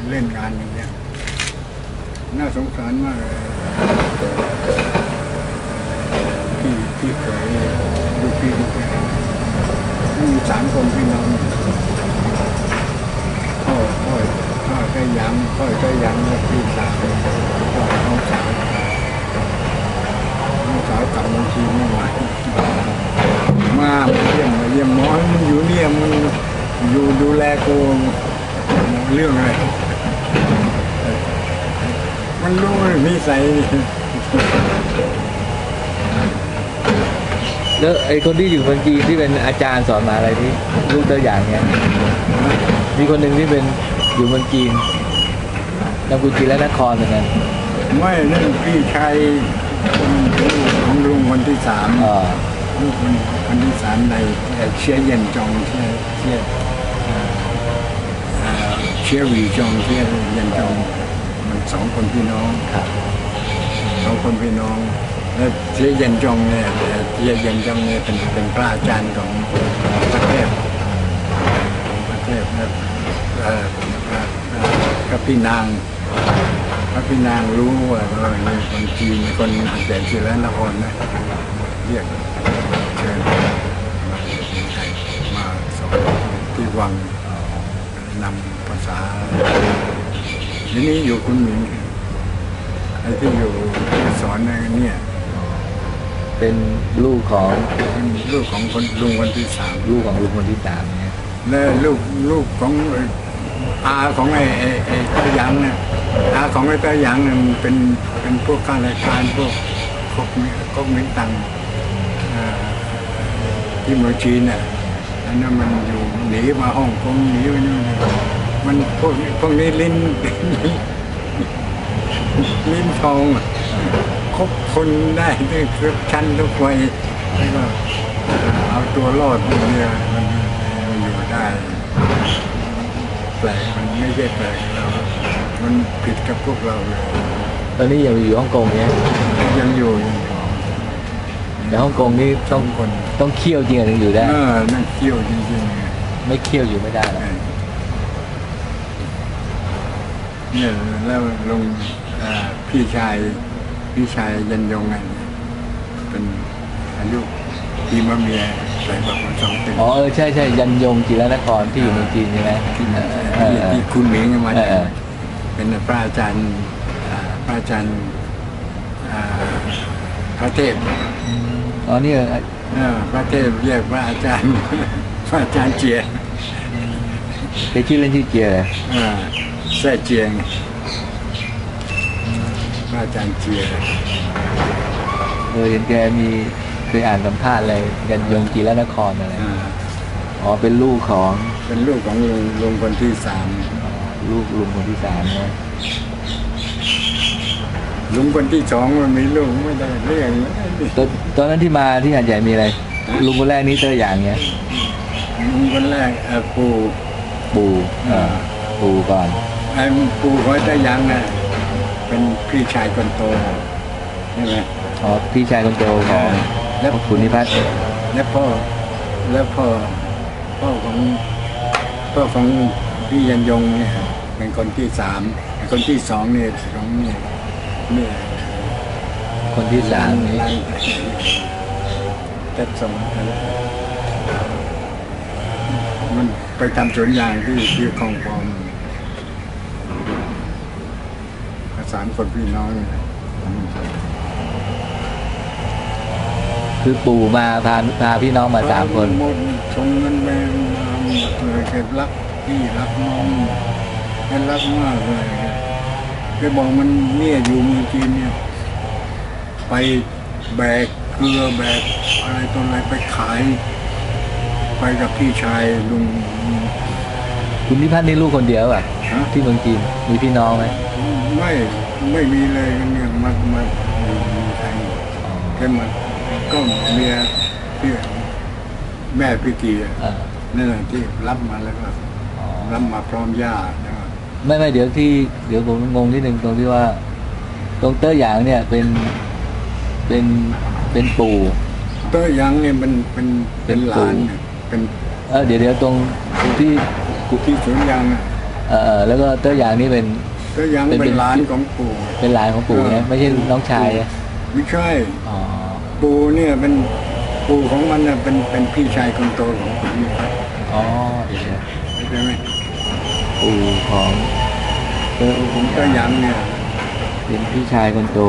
เล่นงานอย่างเงี้ยน่าสงสารมากเลยพี่เคยดูพี่ดูแกมี3 คนพี่น้องพ่อก็ยังแล้วพี่สาวพ่อน้องสาวกลับมาทีไม่ไหวมาเยี่ยมหมอมึงอยู่เนี่ยมึงอยู่ดูแลกูเรื่องอะไรมันรู้นิสัยแล้วไอ้คนที่อยู่คนจีนที่เป็นอาจารย์สอนมาอะไรที่ลูกตัวอย่างเนี้ยมีคนหนึ่งที่เป็นอยู่เมืองจีนนามกุลจีนและนครเหมือนกันไม่นั่นพี่ชายของลุงคนที่3ลูกคนที่3ในเชียเย็นจงเชียหวีจงเชียเย็นจงมัน2 คนพี่น้องครับ 2 คนพี่น้องแล้วเชียเย็นจงเนี่ยเป็นพระอาจารย์ของพระเทพกับพี่นางพระพี่นางรู้ว่าคนจีนคนอาเซียนศิลปนครนะเรียกเชิญมาสอนที่วังนำภาษาทีนี้อยู่คุณหมิงไอ้ที่อยู่ที่สอนเนี่ยเป็นลูกของคนลุงคนที่3 ลูกของลุงคนที่3เนี่ยและลูกของอาของไอ้เต้าหยางเนี่ยอาของไอ้เต้าหยางเนี่ยเป็นพวกข้าราชการพวกมิ้นตังที่เมืองจีนเนี่ยอันนั้นมันอยู่หนีมาฮ่องกงหนีไปนู่นมันพวกนี้ลิ้นทองคบคนได้ด้วยทุกชั้นทุกวัยแล้วก็เอาตัวรอดเนี่ยมันอยู่ได้แปลกมันไม่ใช่แปลกเรามันผิดกับพวกเราเลยตอนนี้ยังอยู่ฮ่องกงเนี่ยยังอยู่ในฮ่องกงนี่ต้องเคี่ยวจริงถึงอยู่ได้นั่งเคี่ยวจริงๆไม่เคี่ยวอยู่ไม่ได้หรอกเนี่ยแล้วลงพี่ชายยันยงไงเป็นอายุปีมะเมียใส่แบบ2 ปีอ๋อใช่ยันยงจีรนครที่อยู่เมืองจีนใช่ไหมที่คุณหมิงมาเป็นพระอาจารย์พระเทพอ๋อนี่พระเทพเรียกพระอาจารย์เจียเป็นชื่อเล่นชื่อเจียแซ่เจียงพระอาจารย์เจียเห็นแกเคยอ่านสัมภาษณ์อะไรยันยงจีรนครอะไรอ๋อเป็นลูกของลุงคนที่3 ลูกลุงคนที่3นะลุงคนที่2มันมีลูกไม่ได้เรื่องตอนนั้นที่มาที่หาดใหญ่มีอะไรลุงคนแรกนี้เตออย่างเงี้ยลุงคนแรกปู่ก่อนปู่เขาเตออย่างน่ะเป็นพี่ชายคนโตใช่ไหมอ๋อพี่ชายคนโตของแล้วคุณนิพัฒน์และพ่อของพี่ยันยงเนี่ยเป็นคนที่3คนที่2เนี่ยของเนี่ยคนที่3นี่แต่มันไปทำสวนยางที่คลองปอม3 คนพี่น้องคือปู่มาพาพี่น้องมา3 คนหมดชมเงินไปเก็บรักพี่รักน้องรักมากเลยแกบอกมันเนี่ยอยู่เมืองจีนเนี่ยไปแบกเกลือแบกอะไรตัวอะไรไปขายไปกับพี่ชายลุงคุณนิพัฒน์นี่ลูกคนเดียวอ่ะที่เมืองจีนมีพี่น้องไหมไม่มีเลยเนี่ยมาอยู่ไทยแค่มาก็เมียพี่แม่พี่กีนั่นแหละที่รับมาแล้วก็รับมาพร้อมญาติไม่เดี๋ยวผมงงนิดนึงตรงที่ว่าตรงเตอร์หยางเนี่ยเป็นปู่เตอร์หยางเนี่ยเป็นหลานเป็นเดี๋ยวตรงที่สวนยางแล้วก็ตัวอย่างนี้เป็นก็ยังเป็นหลานของปู่เป็นหลานของปู่นะไม่ใช่น้องชายนะไม่ใช่อ๋อปู่เนี่ยเป็นปู่ของมันเนี่ยเป็นพี่ชายคนโตของผมนี่ครับอ๋อเดี๋ยวใช่ไหมปู่ของเตอผมก็ยังเนี่ยเป็นพี่ชายคนโต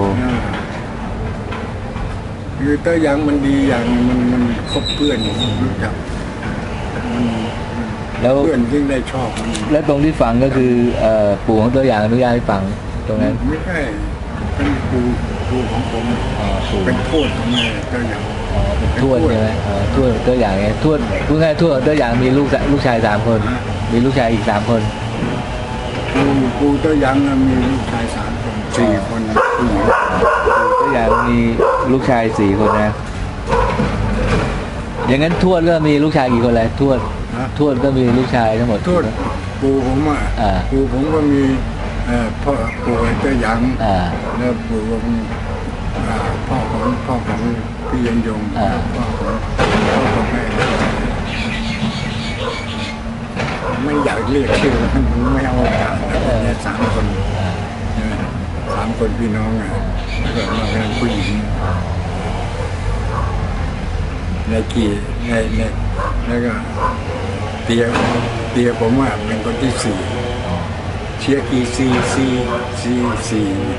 คือเต้ยยังมันดีอย่างมันคบเพื่อนรู้จักมันแล้วเพื่อนยิ่งได้ชอบมันแล้วตรงที่ฝังก็คือปู่ของตัวอย่างอนุญาตให้ฝังตรงนั้นไม่ใช่เป็นปู่ของผมอ๋อปู่เป็นโทษของแม่เต้ยยังอ๋อเป็นทวดใช่ไหมทวดตัวอย่างไงทวดพูดง่ายๆทวดตัวอย่างมีลูกชาย3 คน มีลูกชายอีก3 คนปู่เต้ยยังมีลูกชาย3 คน4 คนผู้หญิงตัวอย่างมีลูกชาย4 คนนะ อย่างนั้นทวดก็มีลูกชายกี่คนเลยทวดนะทวดก็มีลูกชายทั้งหมดโทษปู่ผมปู่ผมก็มีพ่อปู่เต้ยยัง แล้วปู่ผมพ่อของพี่ยันยงพ่อของแม่ไม่อยากเรียกชื่อมันไม่เอาโอกาสแล้วเนี่ย3 คนใช่ไหม3 คนพี่น้องแล้วก็มาเป็นผู้หญิงในแล้วก็เตียผมเป็นคนที่4เชียร์กีซี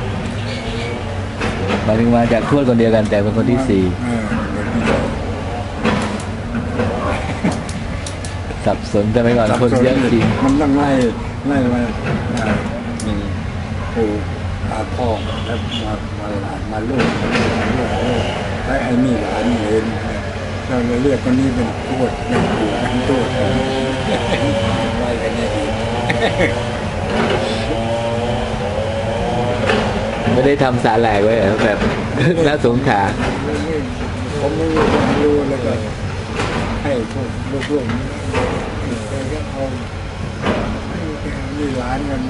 หมายถึงมาจากทวดคนเดียวกันแต่เป็นคนที่4สับสนแต่ไปก่อนคนเยอะจริงมันต้องไล่มามีปู่พ่อแล้วมาหลานมาลูกแล้วไอ้นี่หลานเห็นเราเรียกคนนี้เป็นทวดเป็นปู่เป็นทวดไล่กันเนี่ยไม่ได้ทำสาแหลกไว้เหรอแบบ น่าสงสารผมไม่รู้แล้วก็ให้พวกลูกๆแกก็เอานี่ร้านกัน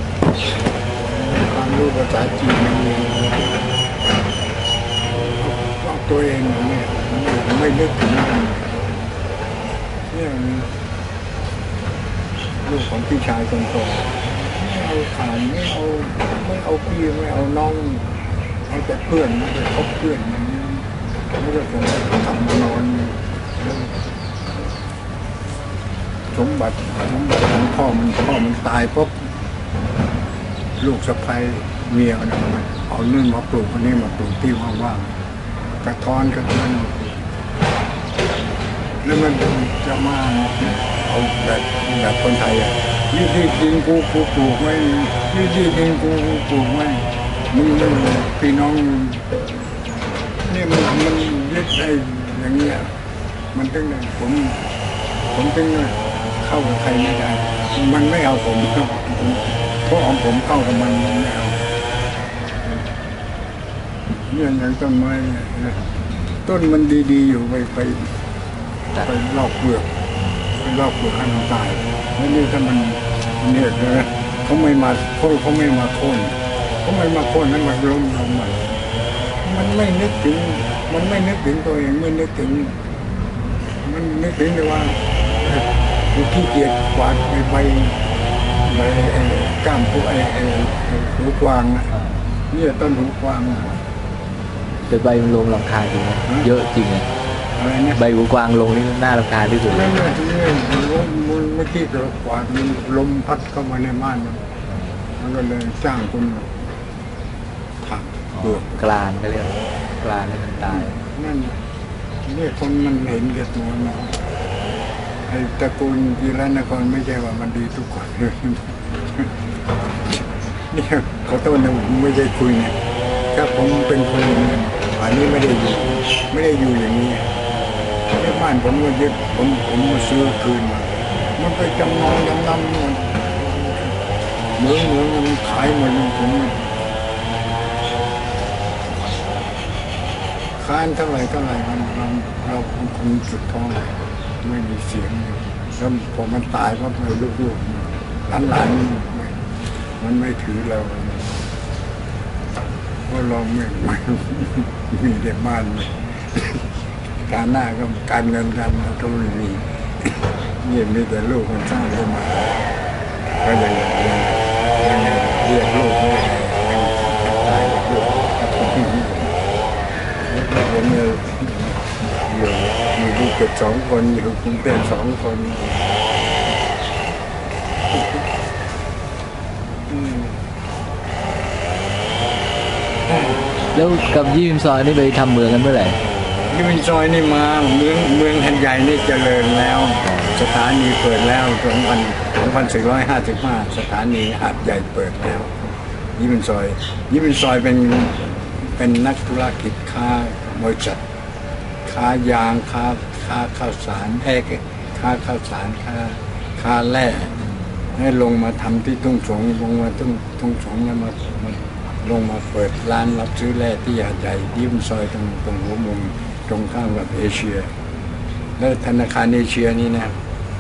ความรู้ภาษาจีนมันมีตัวเองเนี่ยไม่นึกถึงมันเนี่ยลูกของพี่ชายคนโตไม่เอาฐานไม่เอาพี่ไม่เอาน้องเอาแต่เพื่อนไม่ได้คบเพื่อนอย่างนี้ไม่ได้ผมทำมานอนสมบัติของพ่อมันตายปุ๊บลูกสะใภ้เมียมันเอานึ่งมาปลูกคนนี้มาปลูกที่ว่างๆกระท้อนกระเทือนแล้วมันจะมาเอาแบบคนไทยนี่ที่ดินกูปลูกไว้นี่ที่ดินกูปลูกไว้มึงพี่น้องนี่มันยึดไอ้อย่างเงี้ยมันถึงผมถึงเข้ากับใครไม่ได้มันไม่เอาผมเพราะผมเข้ากับมันไม่เอาเนี่ยอย่างต้นไม้ต้นมันดีๆอยู่ไปลอกเปลือกให้มันตายแล้วนี่ถ้ามันเนี่ยเขาไม่มาโค่นเขาไม่มาโค่นให้มันล้มลงมันไม่นึกถึงตัวเองไม่นึกถึงมันนึกถึงแต่ว่ากูขี้เกียจกวาดใบก้ามพวกหูกวางเนี่ยต้นหูกวางแต่ใบมันลงรำคาญจริงนะเยอะจริงอ่ะใบหูกวางลงนี่น่ารำคาญที่สุดเลยมันไม่คิดจะกวาดมันลมพัดเข้ามาในบ้านมันก็เลยสร้างคนถักเปลือกกลานก็เรียกกลานให้มันตายนั่นเนี่ยคนมันเห็นแก่ตัวนะไอ้ตระกูลกีฬานครไม่ใช่ว่ามันดีทุกคนเลยเนี่ยขอโทษนะผมไม่ได้คุยเนี่ยถ้าผมเป็นคนอันนี้ไม่ได้อยู่อย่างนี้ในบ้านผมก็ยึดผมมาซื้อคืนมามันไปจำนำหมดเหมืองมันขายหมดผมค้านเท่าไหร่เราคงสุดท้องไม่มีเสียงแล้วพอมันตายก็ไปลูกๆหลานมันไม่ถือเราเพราะเราไม่มีแต่บ้านการหน้าก็การเงินก็ไม่มีเนี่ยมีแต่ลูกมันสร้างขึ้นมาก็ยังเรียกลูกไม่ได้ตายลูกผมอยู่มีลูกเกือบ2 คนอยู่กรุงเทพ2 คนแล้วกับยี่มิมซอยนี่ไปทำเมืองกันเมื่อไหร่ยี่มินซอยนี่มาเมืองหัดใหญ่นี่เจริญแล้วสถานีเปิดแล้ว2455สถานีหาดใหญ่เปิดแล้วยี่มินซอยเป็นนักธุรกิจค้าบริษัทค้ายางค้าข้าวสารค้าข้าวสารค้าแร่ให้ลงมาทำที่ทุ่งสงลงมาทุ่งสงแล้วมาลงมาเปิดร้านรับซื้อแร่ที่หาดใหญ่ยี่มินซอยตรงหัวมุมตรงข้ามกับเอเชียแล้วธนาคารเอเชียนี่นะ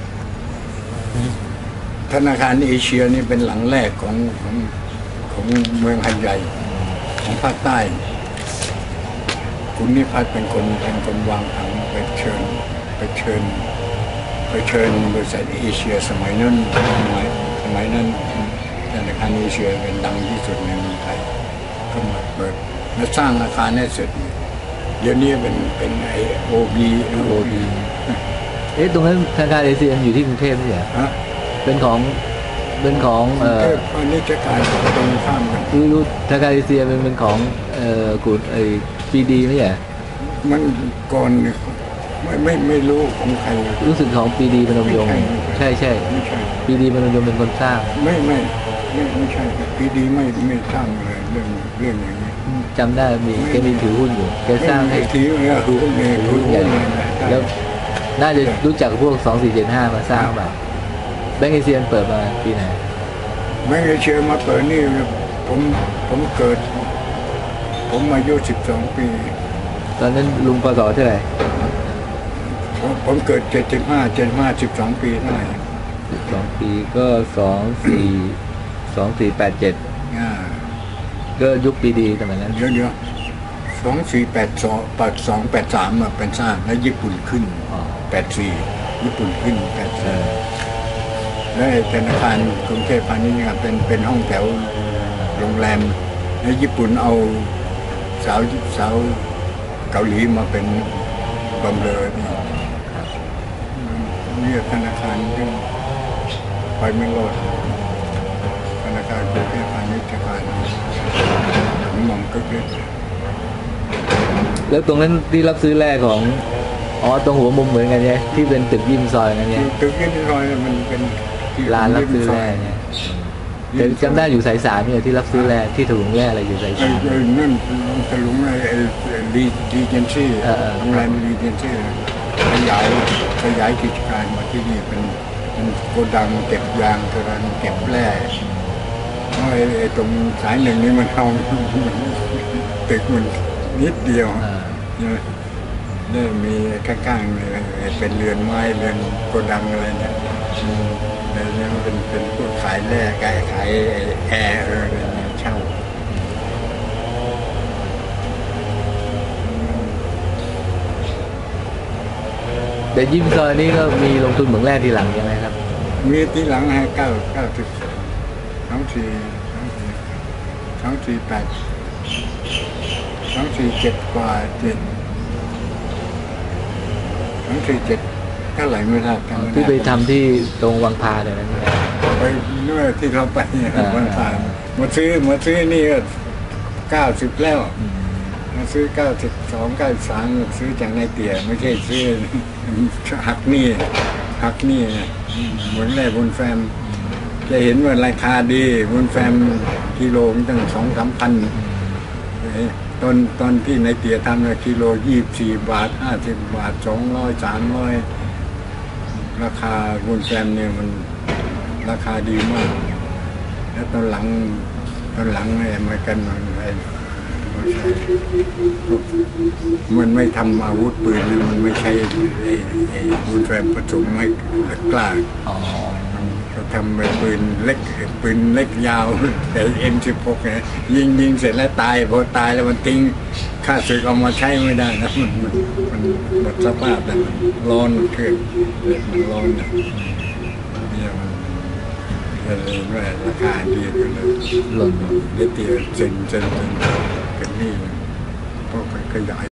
ธนาคารเอเชียนี่เป็นหลังแรกของเมืองหัดใหญ่ของภาคใต้คุณนิพัฒน์เป็นคนวางผังไปเชิญบริษัทเอเชียสมัยนั้นธนาคารเอเชียเป็นดังที่สุดในเมืองไทยก็มาเปิดและสร้างอาคารให้เสร็จเดี๋ยวนี้เป็นไอโอบีตรงนั้นธนาคารเอเชียอยู่ที่กรุงเทพไม่ใช่เหรอเป็นของพาณิชย์การตรงข้ามกันรู้ธนาคารเอเชียเป็นของกูดปีดีไม่ใช่มันก่อนไม่รู้ของใครรู้สึกของปีดีพนมยงค์ใช่ปีดีพนมยงค์เป็นคนสร้างไม่ใช่ปีดีไม่สร้างเลยเรื่องอย่างนี้จำได้แกมีถือหุ้นอยู่แกสร้างให้ถือหุ้นใหญ่แล้วน่าจะรู้จักพวก2475มาสร้างแบบแบงก์เอเชียเปิดมาปีไหนแบงก์เอเชียมาเปิดนี่ผมเกิดผมอายุ12 ปีตอนนั้นลุงปศเท่าไหร่ผมเกิด75 12 ปีเท่าไหร่ 12 ปีก็2487ก็ยุคปีดีสมัยนั้นเยอะ2482 83มาเป็นสร้างแล้วญี่ปุ่นขึ้น84ญี่ปุ่นขึ้น84แล้วธนาคารกรุงเทพพาณิชย์เป็นห้องแถวโรงแรมแล้วญี่ปุ่นเอาสาวเกาหลีมาเป็นบำเรอนี่ธนาคารที่ไปไม่รอดธนาคารกรุงเทพพาณิชย์ธนาคารมองก็เกิดแล้วตรงนั้นที่รับซื้อแร่ของตรงหัวมุมเหมือนกันใช่ที่เป็นตึกยิ้มซอยกันเนี่ยตึกยิ้มซอยมันเป็นร้านรับซื้อแร่เนี่ยแต่จำได้อยู่สาย3เนี่ยที่รับซื้อแร่ที่ถลุงแร่อะไรอยู่สาย3 นั่นถลุงไอ้ดีเจนซี่โรงแรมดีเจนซี่ขยายกิจการมาที่นี่เป็นโกดังเก็บยางกระดังเก็บแร่ไอ้ตรงสาย1นี่มันเอาตึกมันนิดเดียวได้มีข้างๆเลยเป็นเรือนไม้เรือนโกดังอะไรเนี่ยแล้วเนี่ยมันเป็นพวกขายแร่ขายแอร์อะไรเนี่ยเช่าแต่ยิ้มซอยนี่ก็มีลงทุนเหมืองแร่ทีหลังใช่ไหมครับมีทีหลังให้9 247 กว่า247เท่าไหร่ไม่ทราบที่ไปทำที่ตรงวังพาเลยนะไปเมื่อที่เราไปวังพามาซื้อนี่ก็90แล้วมาซื้อ92 93ซื้อจากนายเตี๋ยไม่ใช่ซื้อหักนี่เหมือนแร่บนแฟมจะเห็นว่าราคาดีบนแฟมกิโลตั้ง 2-3 พันตอนที่นายเตี๋ยทำกิโล24 บาท50 บาท200 300ราคาบนแฟมเนี่ยมันราคาดีมากแล้วตอนหลังไอ้มากันมันไม่ทำอาวุธปืนมันไม่ใช่ไอ้บุญแฟมผสมไม่กล้าเขาทำปืนเล็กยาวแต่ M16 เนี่ยยิงเสร็จแล้วตายพอตายแล้วมันทิ้งค่าศึกเอามาใช้ไม่ได้นะมันหมดสภาพแล้วมันร้อนเครื่องมันร้อนเนี่ยมันเลยว่าราคาดีกันเลยหล่นได้เตียเซ็นเป็นหนี้เพราะขยาย